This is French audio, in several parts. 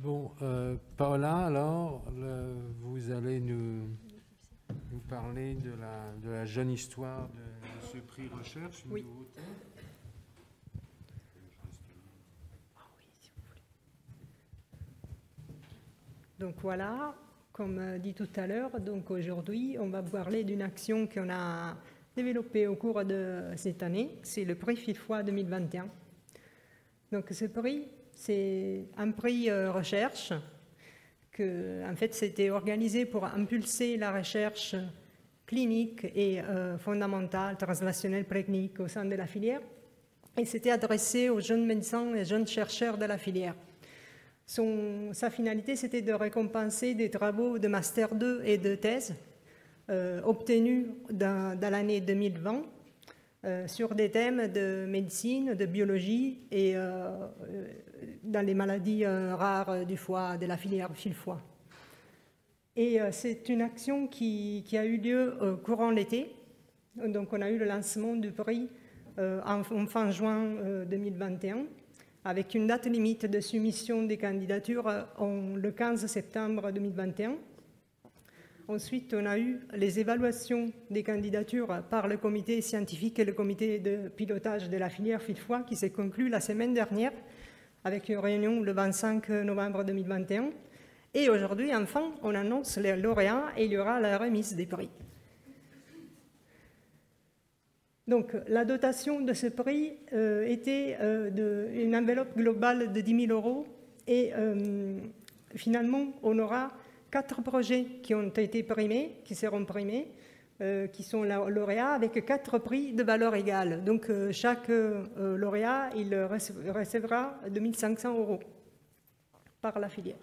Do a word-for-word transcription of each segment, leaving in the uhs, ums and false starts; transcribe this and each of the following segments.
Bon, euh, Paola, alors, le, vous allez nous, nous parler de la, de la jeune histoire de, de ce prix recherche. Oui. Donc voilà, comme dit tout à l'heure, donc aujourd'hui, on va parler d'une action qu'on a développée au cours de cette année. C'est le prix Fil-Foie deux mille vingt et un. Donc ce prix, c'est un prix euh, recherche que, en fait, c'était organisé pour impulser la recherche clinique et euh, fondamentale, translationnelle, préclinique au sein de la filière. Et c'était adressé aux jeunes médecins et jeunes chercheurs de la filière. Son, sa finalité, c'était de récompenser des travaux de Master deux et de thèse euh, obtenus dans, dans l'année deux mille vingt euh, sur des thèmes de médecine, de biologie et euh, dans les maladies euh, rares du foie, de la filière Fil-Foie. Et euh, c'est une action qui, qui a eu lieu euh, courant l'été. Donc on a eu le lancement du prix euh, en, en fin juin euh, deux mille vingt et un. Avec une date limite de soumission des candidatures en, le quinze septembre deux mille vingt et un. Ensuite, on a eu les évaluations des candidatures par le comité scientifique et le comité de pilotage de la filière Fil-Foie qui s'est conclu la semaine dernière avec une réunion le vingt-cinq novembre deux mille vingt et un. Et aujourd'hui, enfin, on annonce les lauréats et il y aura la remise des prix. Donc, la dotation de ce prix euh, était euh, de, une enveloppe globale de dix mille euros et euh, finalement, on aura quatre projets qui ont été primés, qui seront primés, euh, qui sont lauréats avec quatre prix de valeur égale. Donc, euh, chaque euh, lauréat, il recevra deux mille cinq cents euros par la filière.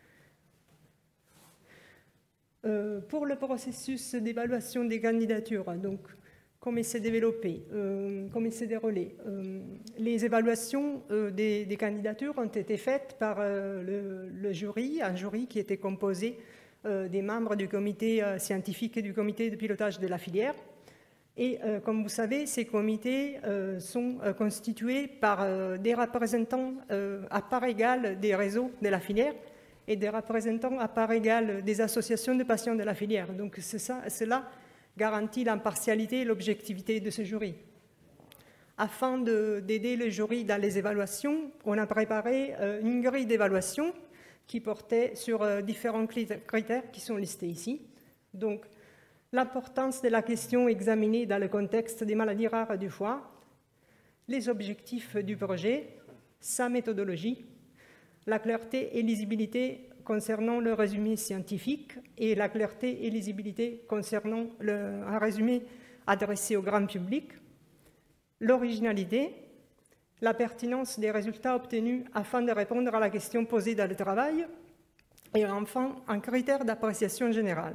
Euh, pour le processus d'évaluation des candidatures, donc, comme il s'est développé, euh, comme il s'est déroulé. Euh, les évaluations euh, des, des candidatures ont été faites par euh, le, le jury, un jury qui était composé euh, des membres du comité euh, scientifique et du comité de pilotage de la filière. Et euh, comme vous savez, ces comités euh, sont euh, constitués par euh, des représentants euh, à part égale des réseaux de la filière et des représentants à part égale des associations de patients de la filière. Donc c'est ça, c'est là garantit l'impartialité et l'objectivité de ce jury. Afin d'aider le jury dans les évaluations, on a préparé euh, une grille d'évaluation qui portait sur euh, différents critères qui sont listés ici. Donc, l'importance de la question examinée dans le contexte des maladies rares du foie, les objectifs du projet, sa méthodologie, la clarté et lisibilité concernant le résumé scientifique et la clarté et lisibilité concernant le, un résumé adressé au grand public, l'originalité, la pertinence des résultats obtenus afin de répondre à la question posée dans le travail, et enfin un critère d'appréciation générale.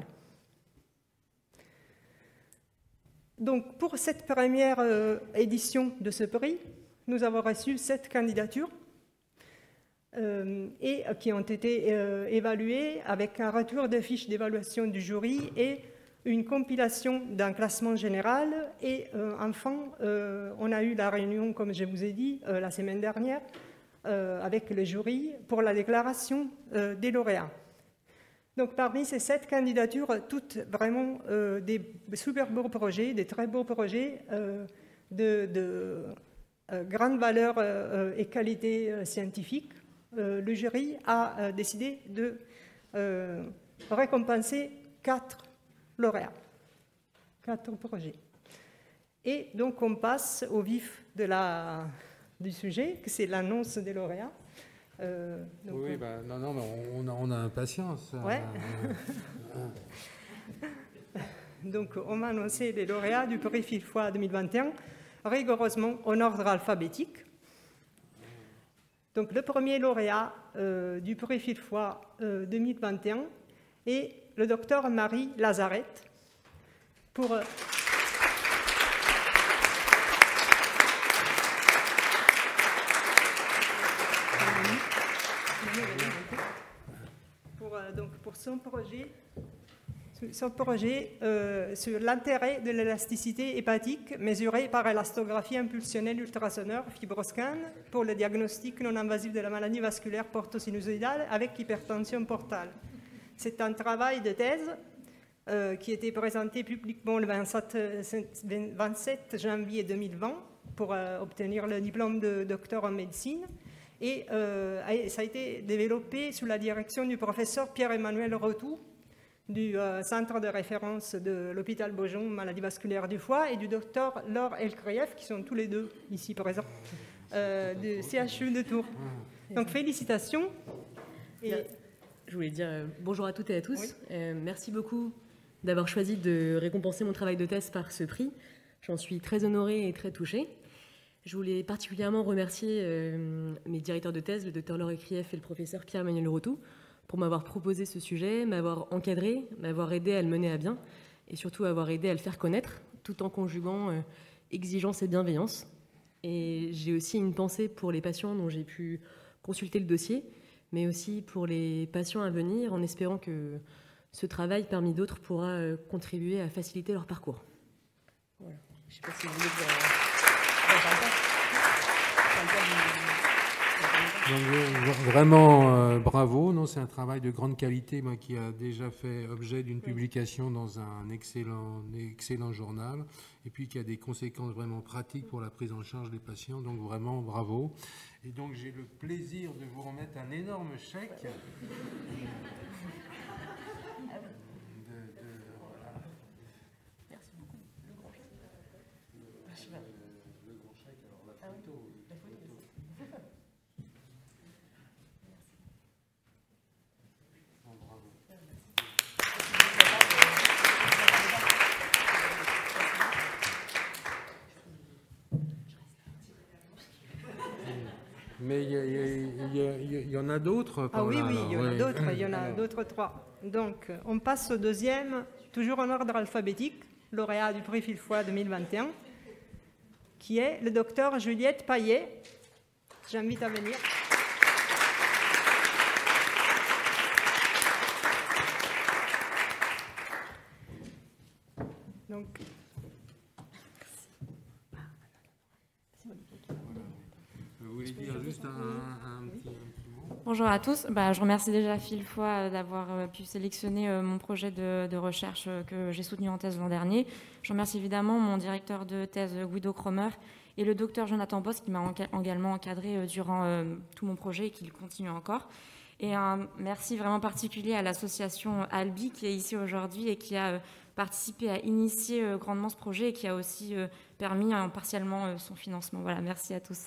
Donc pour cette première euh, édition de ce prix, nous avons reçu sept candidatures Euh, et qui ont été euh, évalués avec un retour de fiches d'évaluation du jury et une compilation d'un classement général. Et euh, enfin, euh, on a eu la réunion, comme je vous ai dit, euh, la semaine dernière, euh, avec le jury pour la déclaration euh, des lauréats. Donc parmi ces sept candidatures, toutes vraiment euh, des super beaux projets, des très beaux projets euh, de, de euh, grande valeur euh, et qualité euh, scientifique. Euh, le jury a euh, décidé de euh, récompenser quatre lauréats, quatre projets. Et donc, on passe au vif de la, du sujet, que c'est l'annonce des lauréats. Euh, donc oui, on... bah, non, non, mais on a, on a impatience. Ouais. Donc, on m'a annoncé les lauréats du prix Fil-Foie deux mille vingt et un, rigoureusement en ordre alphabétique. Donc, le premier lauréat euh, du prix Fil-Foie euh, deux mille vingt et un est le docteur Marie Lazarette pour, euh, pour, euh, donc, pour son projet ce projet euh, sur l'intérêt de l'élasticité hépatique mesurée par élastographie impulsionnelle ultrasonore fibroscan pour le diagnostic non invasif de la maladie vasculaire portosinusoïdale avec hypertension portale. C'est un travail de thèse euh, qui a été présenté publiquement le vingt-sept janvier deux mille vingt pour euh, obtenir le diplôme de docteur en médecine. Et euh, ça a été développé sous la direction du professeur Pierre-Emmanuel Rotoux, du euh, centre de référence de l'hôpital Beaujon, maladie vasculaire du foie, et du docteur Laure Elkrieff, qui sont tous les deux ici présents, euh, du C H U de Tours. Donc félicitations. Et... Je voulais dire euh, bonjour à toutes et à tous. Oui. Euh, merci beaucoup d'avoir choisi de récompenser mon travail de thèse par ce prix. J'en suis très honorée et très touchée. Je voulais particulièrement remercier euh, mes directeurs de thèse, le docteur Laure Elkrieff et le professeur Pierre-Emmanuel Rotoux, pour m'avoir proposé ce sujet, m'avoir encadré, m'avoir aidé à le mener à bien et surtout avoir aidé à le faire connaître tout en conjuguant euh, exigence et bienveillance. Et j'ai aussi une pensée pour les patients dont j'ai pu consulter le dossier, mais aussi pour les patients à venir en espérant que ce travail, parmi d'autres, pourra euh, contribuer à faciliter leur parcours. Voilà. Je ne sais pas si vous voulez que... Donc, euh, vraiment euh, bravo, non, c'est un travail de grande qualité, moi, qui a déjà fait objet d'une publication dans un excellent, excellent journal, et puis qui a des conséquences vraiment pratiques pour la prise en charge des patients, donc vraiment bravo. Et donc j'ai le plaisir de vous remettre un énorme chèque. De, de, voilà. Merci beaucoup. Le grand chèque. Le, le grand chèque, alors la photo. La photo. Mais il y, y, y, y, y en a d'autres. Ah oui, là, oui, alors, il y en a ouais. d'autres, il y en a d'autres trois. Donc, on passe au deuxième, toujours en ordre alphabétique, lauréat du prix Villefoy deux mille vingt et un, qui est le docteur Juliette Paillet. J'invite à venir. Donc, Vous voulez dire juste un, un, petit, un petit mot? Bonjour à tous. Bah, je remercie déjà Villefoy d'avoir pu sélectionner mon projet de, de recherche que j'ai soutenu en thèse l'an dernier. Je remercie évidemment mon directeur de thèse Guido Kromer et le docteur Jonathan Boss qui m'a également encadré durant tout mon projet et qui le continue encore. Et un merci vraiment particulier à l'association Albi qui est ici aujourd'hui et qui a participé à initier grandement ce projet et qui a aussi permis partiellement son financement. Voilà, merci à tous.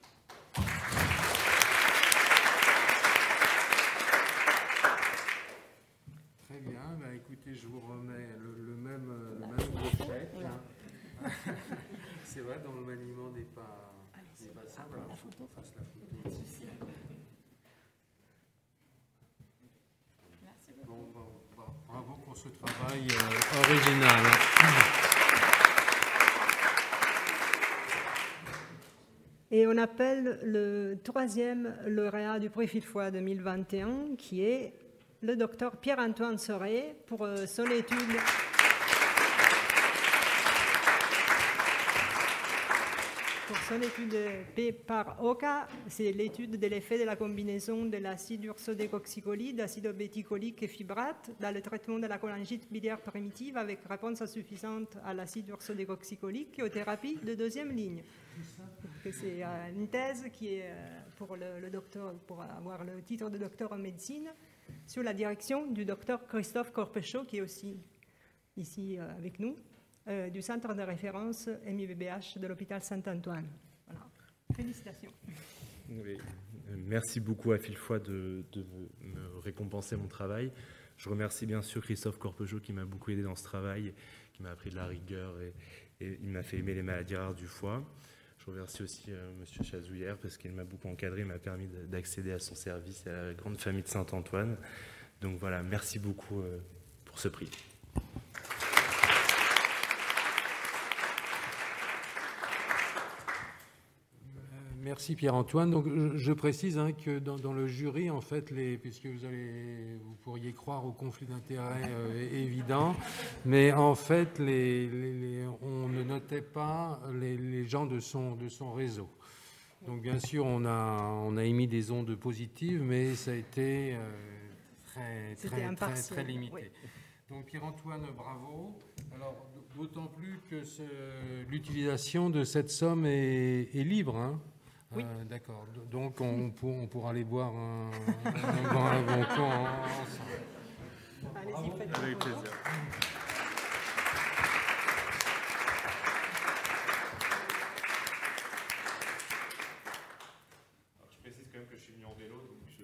Très bien, bah, écoutez, je vous remets le, le même, le même gros chèque. Hein. C'est vrai, dans le maniement n'est pas, n'est pas simple. Il faut qu'on fasse la photo aussi. Bon, bon, bon, bravo pour ce travail euh, original. et on appelle le troisième lauréat du prix Villefoy deux mille vingt et un, qui est le docteur Pierre-Antoine Soré, pour euh, son étude... Pour son étude P par O C A, c'est l'étude de l'effet de la combinaison de l'acide ursodecoxycholide, d'acide obéticolique et fibrate dans le traitement de la cholangite biliaire primitive avec réponse insuffisante à l'acide ursodecoxycholique et aux thérapies de deuxième ligne. C'est une thèse qui est pour le, le docteur, pour avoir le titre de docteur en médecine, sous la direction du docteur Christophe Corpechot, qui est aussi ici avec nous. Euh, du centre de référence M I V B H de l'hôpital Saint-Antoine. Voilà. Félicitations. Oui. Merci beaucoup à Villefoy de, de me récompenser mon travail. Je remercie bien sûr Christophe Corpechot qui m'a beaucoup aidé dans ce travail, qui m'a appris de la rigueur et, et il m'a fait aimer les maladies rares du foie. Je remercie aussi euh, M. Chazouillère parce qu'il m'a beaucoup encadré, il m'a permis d'accéder à son service et à la grande famille de Saint-Antoine. Donc voilà, merci beaucoup euh, pour ce prix. Merci Pierre-Antoine. Donc, je, je précise hein, que dans, dans le jury, en fait, les, puisque vous, allez, vous pourriez croire au conflit d'intérêts euh, évident, mais en fait, les, les, les, on ne notait pas les, les gens de son, de son réseau. Donc, bien sûr, on a, on a émis des ondes positives, mais ça a été euh, très, très, très, très, très limité. Oui. Donc, Pierre-Antoine, bravo. Alors, d'autant plus que l'utilisation de cette somme est, est libre, hein. Oui. Euh, D'accord. Donc, on, pour, on pourra aller boire un, un, un bon camp ensemble. Allez-y, faites avec plaisir. Alors, je précise quand même que je suis venu en vélo, donc je...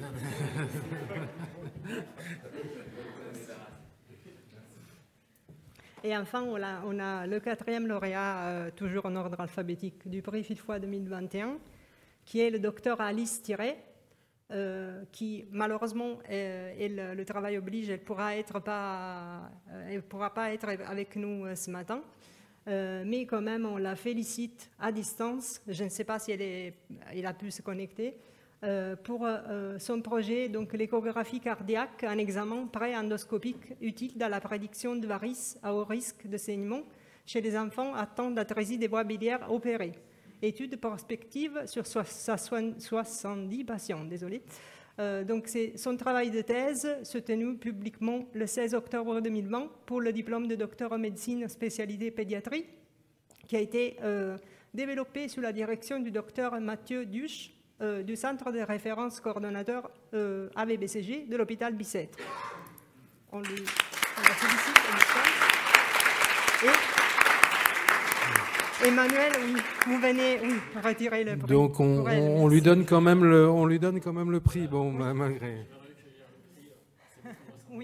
Et enfin, on a, on a le quatrième lauréat, euh, toujours en ordre alphabétique, du prix Villefoy deux mille vingt et un, qui est le docteur Alice Thiré, euh, qui malheureusement, euh, elle, le travail oblige, elle ne pourra, être pas, euh, elle pourra pas être avec nous euh, ce matin. Euh, mais quand même, on la félicite à distance. Je ne sais pas si elle, est, elle a pu se connecter. Euh, pour euh, son projet, donc l'échographie cardiaque, un examen pré-endoscopique utile dans la prédiction de varices à haut risque de saignement chez les enfants atteints d'atrésie des voies biliaires opérées. Étude prospective sur soixante-dix patients. Désolé. Euh, donc c'est son travail de thèse soutenu publiquement le seize octobre deux mille vingt pour le diplôme de docteur en médecine spécialité pédiatrie, qui a été euh, développé sous la direction du docteur Mathieu Duche, Euh, du centre de référence coordonnateur euh, A V B C G de l'hôpital Bicêtre. On, lui, on la félicite. Et Emmanuel, oui, vous venez oui, retirer le prix. Donc on, elle, on, lui donne quand même le, on lui donne quand même le prix, bon, oui. Malgré. Oui.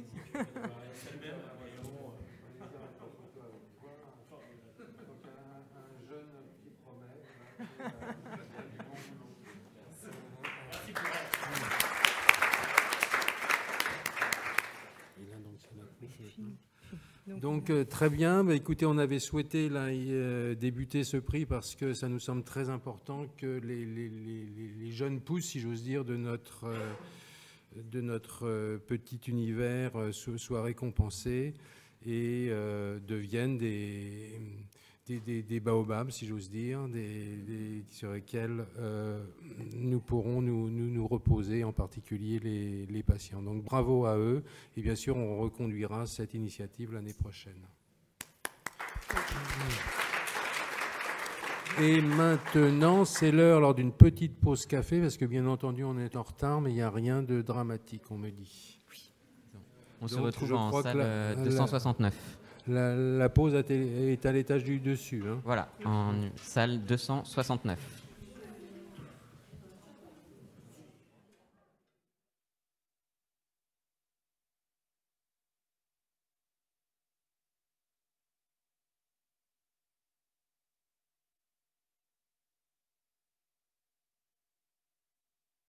Donc euh, très bien, bah, écoutez, on avait souhaité là, y, euh, débuter ce prix parce que ça nous semble très important que les, les, les, les jeunes pousses, si j'ose dire, de notre, euh, de notre euh, petit univers euh, soient récompensés et euh, deviennent des, des, des, des baobabs, si j'ose dire, des, des, sur lesquels euh, nous pourrons nous, nous, nous reposer, en particulier les, les patients. Donc bravo à eux et bien sûr on reconduira cette initiative l'année prochaine. Et maintenant c'est l'heure lors d'une petite pause café parce que bien entendu on est en retard mais il n'y a rien de dramatique on me dit. Oui. On Donc, se retrouve en salle la, deux cent soixante-neuf. La, la pause est à l'étage du dessus. Hein. Voilà, en salle deux cent soixante-neuf.